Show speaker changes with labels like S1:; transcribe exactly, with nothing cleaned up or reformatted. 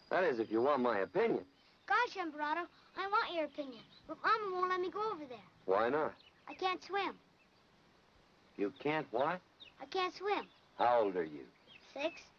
S1: That is, if you want my opinion.
S2: Gosh, Emperado, I want your opinion, but Mama won't let me go over there.
S1: Why not?
S2: I can't swim.
S1: You can't what?
S2: I can't swim.
S1: How old are you?
S2: Six.